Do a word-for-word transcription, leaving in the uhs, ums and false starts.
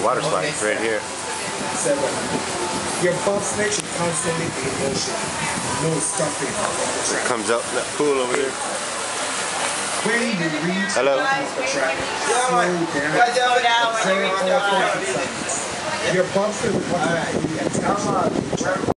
water slide right here. Seven. Your bump snake should constantly be in motion. No stopping. It comes up in that pool over there. When you reach Hello. the track, slow down. Observe all focus. Your bumps will constantly be attached.